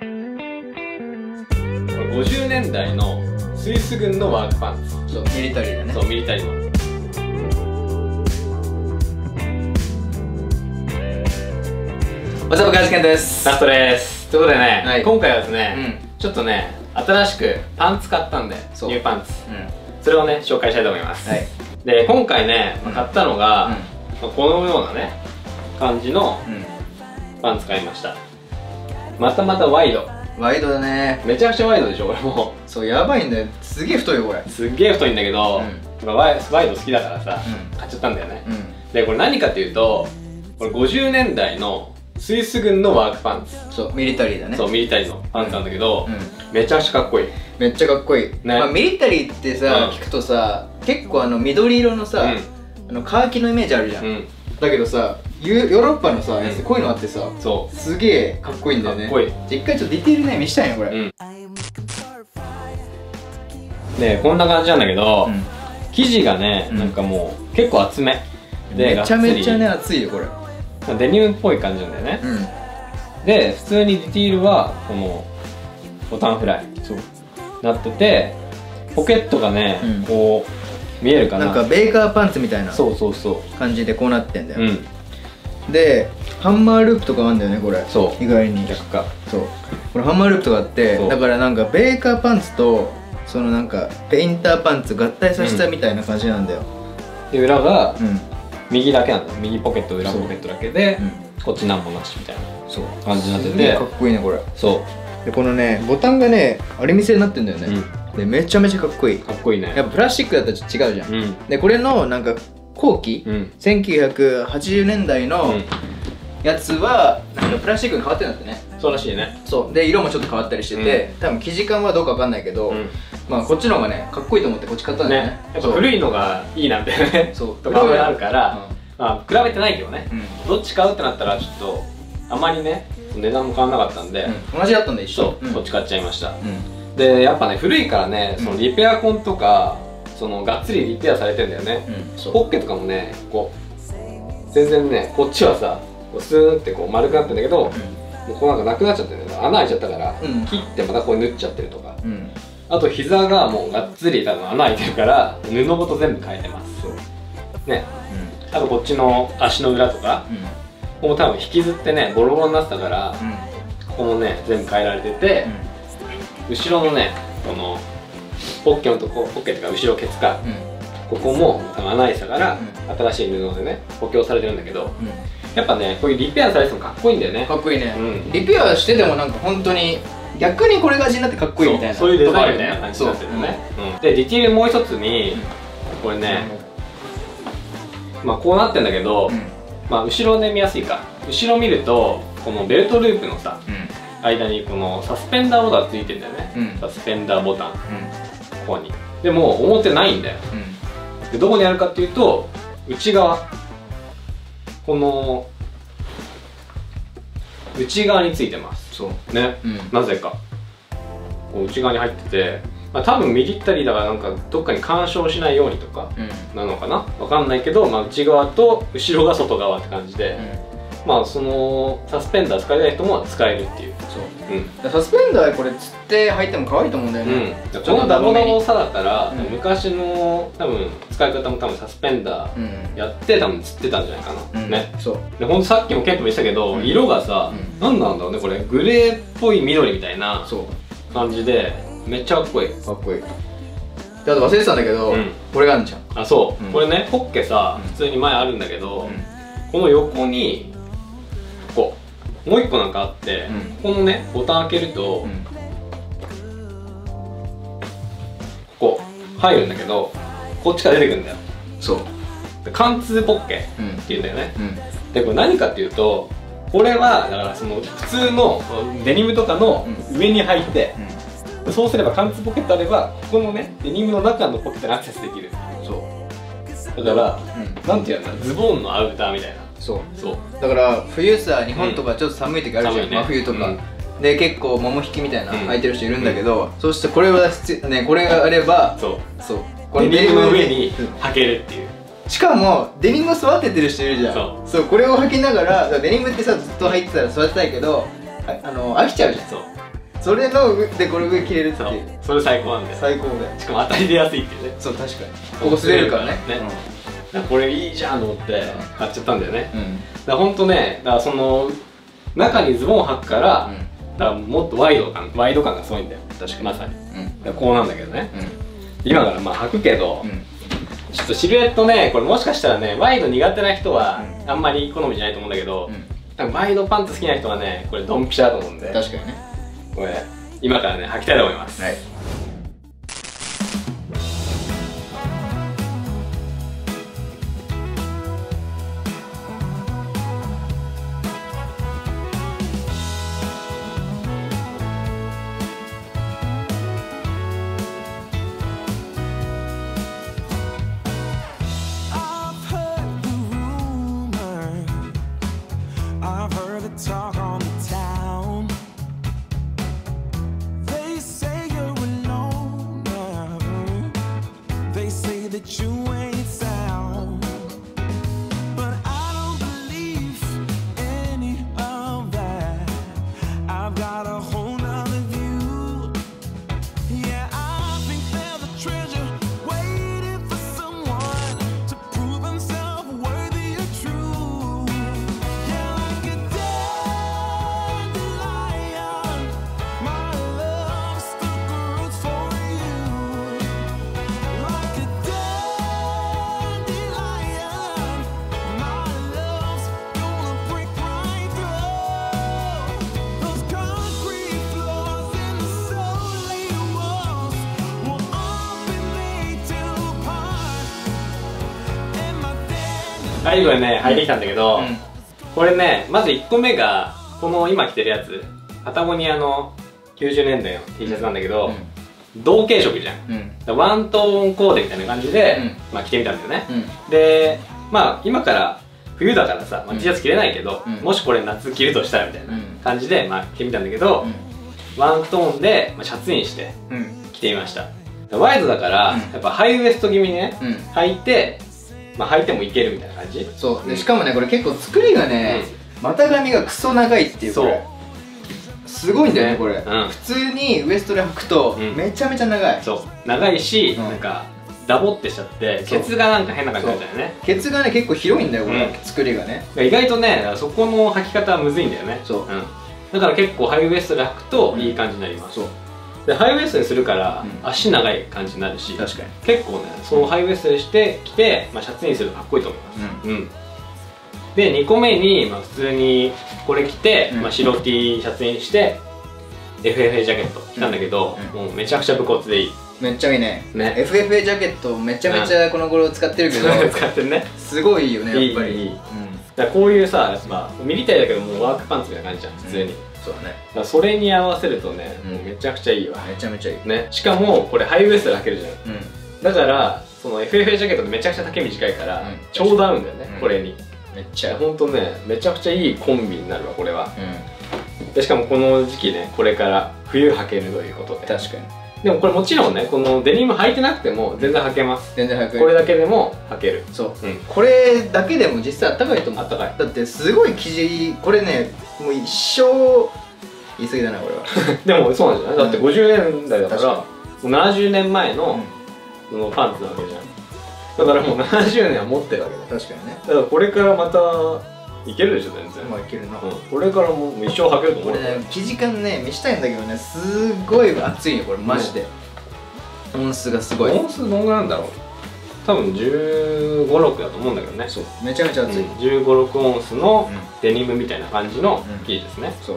50年代のスイス軍のワークパンツ。 そう、ミリタリーだね。 そう、ミリタリーの。 おさばかじけんです。 ラストです。ということでね、 はい、 今回はですね、ちょっとね、新しくパンツ買ったんで、ニューパンツ。それをね、紹介したいと思います。はい、で、今回ね、買ったのが、このようなね、感じのパンツ買いました。またまたワイド。 ワイドだね。 めちゃくちゃワイドでしょ、これも。 そう、やばいんだよ。すげえ太いよ、これ。 すっげえ太いんだけど、ワイド好きだからさ、買っちゃったんだよね。で、これ何かっていうと、これ50年代のスイス軍のワークパンツ。 そう、ミリタリーだね。 そう、ミリタリーのパンツなんだけど、めちゃくちゃかっこいい。 めっちゃかっこいい。まあ、ミリタリーってさ、聞くとさ、結構緑色のさ、カーキのイメージあるじゃん。だけどさ、ヨーロッパのさ、やつこういうのあってさ、すげえかっこいいんだよね。かっこいい。一回ちょっとディテールね、見したいよ、これ。 で、こんな感じなんだけど、生地がね、なんかもう結構厚めで、めちゃめちゃね、厚いよ、これ。 デニムっぽい感じなんだよね。で、普通にディティールはこのボタンフライなってて、ポケットがね、こう見えるかな。 なんかベーカーパンツみたいな感じでこうなってんだよ。で、ハンマーループとかあるんだよね、これ。そう、意外に逆か。そう、これハンマーループとかあって、だからなんかベーカーパンツとそのなんかペインターパンツ合体させたみたいな感じなんだよ。 で、裏が右だけなんだよ。右ポケット、裏ポケットだけで、こっちなんもなしみたいな感じになってて、 かっこいいね、これ。 そうで、このね、ボタンがね、アルミ製になってんだよね。で、めちゃめちゃかっこいい。 かっこいいね。 やっぱプラスチックだったらちょっと違うじゃん。で、これのなんか後期、1980年代のやつはなんかプラスチックに変わってるんだってね。 そうらしいね。 そうで、色もちょっと変わったりしてて、多分生地感はどうかわかんないけど、まあこっちの方がね、かっこいいと思ってこっち買ったんだよね。 やっぱ古いのがいいなんてね、そうとかあるから、まあ比べてないけどね、どっち買うってなったらちょっとあまりね値段も変わんなかったんで、 同じだったんで一緒。 こっち買っちゃいました。で、やっぱね、古いからね、そのリペアコンとかそのがっつりリペアされてんだよね。ポッケとかもね、こう全然ね、こっちはさスーンってこう丸くなってんだけど、もうこうなんかなくなっちゃってるんだよ。穴開いちゃったから、切ってまたこう縫っちゃってるとか、あと膝がもうがっつり多分穴開いてるから布ごと全部変えてますね。あとこっちの足の裏とか、ここも多分引きずってねボロボロになってたから、ここもね全部変えられてて、後ろのねこのポッケのとこ、ポッケとか後ろケツか、ここも多分穴開いてたから新しい布でね補強されてるんだけど、やっぱねこういうリペアされててもかっこいいんだよね。かっこいいね。リペアしてでもなんか本当に逆にこれが味になってかっこいいみたいな、そういうデザインみたいな感じになってるよね。で、ディティールもう一つにこれね、まあこうなってんだけど、まあ後ろで見やすいか、後ろ見るとこのベルトループのさ間にこのサスペンダーボタンついてんだよね。サスペンダーボタンここに。でも表ないんだよ。で、どこにあるかっていうと内側、この内側についてます。そうね、なぜかこう内側に入ってて、まあ多分ミリタリーだからなんかどっかに干渉しないようにとかなのかな、わかんないけど、まあ内側と後ろが外側って感じで、まあそのサスペンダー使えない人も使えるっていう。そう、サスペンダーこれつって履いても可愛いと思うんだよね。このダボダボさだったら昔の多分使い方も多分サスペンダーやって多分つってたんじゃないかなね。そうで、ほんとさっきも結構言ってたけど、色がさ何なんだろうね、これグレーっぽい緑みたいな感じでめっちゃかっこいい。かっこいい。で、あと忘れてたんだけど、これがあるじゃん。あ、そう、これね、ポッケさ普通に前あるんだけど、この横にこうもう一個なんかあって、このねボタン開けるとここ入るんだけど、こっちから出てくるんだよ。そう、貫通ポッケっていうんだよね。で、これ何かっていうと、これはだからその普通のデニムとかの上に履いて、そうすれば貫通ポケットあればここのねデニムの中のポケットにアクセスできる。そうだから、なんていうんだ、ズボンのアウターみたいな。そうだから冬さ、日本とかちょっと寒い時あるじゃん、真冬とかで結構もも引きみたいな履いてる人いるんだけど、そしてこれはね、これがあればこれデニムの上に履けるっていう。しかもデニム育ててる人いるじゃん。そう、これを履きながら、デニムってさずっと履いてたら育てたいけど飽きちゃうじゃん。 それのでこれ上着れるっていう、 それ最高なんだよ。 最高だよ。 しかも当たり出やすいっていうね。 そう、確かにここ滑るからね。 これいいじゃんと思って買っちゃったんだよね。だからほんとね、だからその中にズボンを履くから、だからもっとワイド感がすごいんだよ。確かにまさに。こうなんだけどね、今からまあ履くけど、ちょっとシルエットね、これもしかしたらね、ワイド苦手な人はあんまり好みじゃないと思うんだけど、多分ワイドパンツ好きな人はね、これドンピシャだと思うんで、 確かにね、 これ今からね履きたいと思います。はい。はい、これね、履いてきたんだけど、これね、まず1個目が、この今着てるやつ、パタゴニアの90年代の T シャツなんだけど、同系色じゃん。ワントーンコーデみたいな感じで、まあ着てみたんだよね。で、まあ今から冬だからさ、T シャツ着れないけど、もしこれ夏着るとしたらみたいな感じで、まあ着てみたんだけど、ワントーンでシャツインして着てみました。ワイドだから、やっぱハイウエスト気味にね、履いて、まあ履いてもいけるみたいな感じ。 そうで、しかもねこれ結構作りがね、股上がクソ長いっていう。そうすごいんだよねこれ。普通にウエストで履くとめちゃめちゃ長い。 そう長いし、なんかダボってしちゃってケツがなんか変な感じになっちゃうよね。 ケツがね結構広いんだよこれ、作りがね。 意外とねそこの履き方はむずいんだよね。そうだから結構ハイウエストで履くといい感じになります。でハイウエストにするから足長い感じになるし、確かに結構ねそうハイウエストにして着て、まあ、シャツにするとかっこいいと思います。で2個目に、まあ、普通にこれ着て、まあ、白 T シャツにして FFA ジャケット着たんだけど、もうめちゃくちゃ武骨でいい。めっちゃいいね。 FFA ジャケットめちゃめちゃこの頃使ってるけど、 使ってるね。 すごいいいよねやっぱり。 だからこういうさ、まあ、ミリタリーだけどもうワークパンツみたいな感じじゃん普通に。そうだね。だからそれに合わせるとね、もうめちゃくちゃいいわ。めちゃめちゃいいね。しかもこれハイウエストで履けるじゃん。だからその FFA ジャケットでめちゃくちゃ丈短いからちょうど合うんだよね、これに。めっちゃほんとね、めちゃくちゃいいコンビになるわこれは。でしかもこの時期ね、これから冬履けるということで。確かに。でもこれもちろんね、このデニム履いてなくても全然履けます。全然履ける。これだけでも履ける。そう、これだけでも実際あったかいと思う。あったかい。だってすごい生地、これねもう一生言い過ぎだなこれは。でもそうなんじゃない。だって50年代だからもう70年前のパンツなわけじゃん。だからもう70年は持ってるわけだ。確かにね。だからこれからまたいけるでしょ全然。まあいけるな。これからもう一生履けると思う。これね生地感ね見したいんだけどね、すごい厚いよこれマジで。音数がすごい。音数どんぐらいなんだろう。多分15、6だと思うんだけどね。そうめちゃめちゃ厚い。15、6オンスのデニムみたいな感じの生地ですね。そう。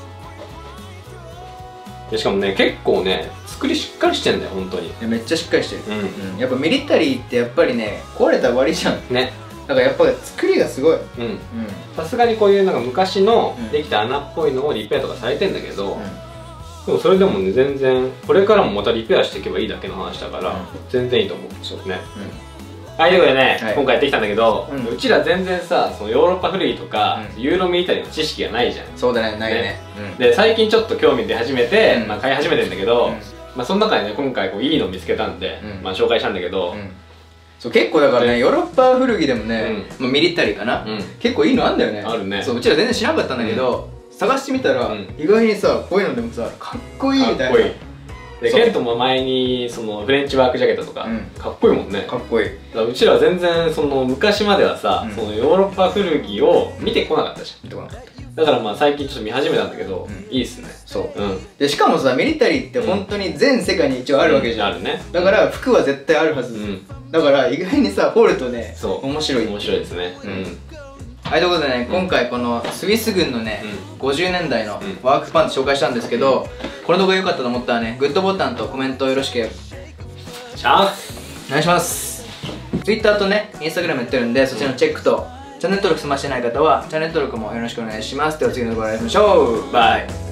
でしかもね結構ね作りしっかりしてんだよ本当に。めっちゃしっかりしてる。やっぱミリタリーってやっぱりね壊れたら終わりじゃんね。だからやっぱり作りがすごい。さすがにこういうなんか昔のできた穴っぽいのをリペアとかされてんだけど、でもそれでもね全然これからもまたリペアしていけばいいだけの話だから全然いいと思う。そうね。はい、ということでね、今回やってきたんだけど、うちら全然さ、そのヨーロッパ古着とかユーロミリタリーの知識がないじゃん。そうだね、ないね。で最近ちょっと興味出始めて買い始めてんだけど、その中でね今回いいの見つけたんで紹介したんだけど、そう結構だからねヨーロッパ古着でもねミリタリーかな、結構いいのあんだよね。あるね。そううちら全然知らなかったんだけど、 探してみたら、意外にさこういうのでもさかっこいいみたいな。 でケントも前にそのフレンチワークジャケットとか、かっこいいもんね。 かっこいい。 うちらは全然その昔まではさ、そのヨーロッパ古着を見てこなかったじゃん。だからまあ最近ちょっと見始めたんだけど、いいっすね。 そう。でしかもさミリタリーって本当に全世界に一応あるわけじゃん。 あるね。 だから服は絶対あるはず。だから意外にさ掘るとね面白い。 面白いですね。 はい、ということでね、今回このスイス軍のね、50年代のワークパンツ紹介したんですけど、この動画良かったと思ったらね、グッドボタンとコメントよろしくお願いします。Twitter とね、Instagram やってるんで、そっちのチェックとチャンネル登録済ましてない方はチャンネル登録もよろしくお願いします。では次の動画でお会いしましょう。バイ。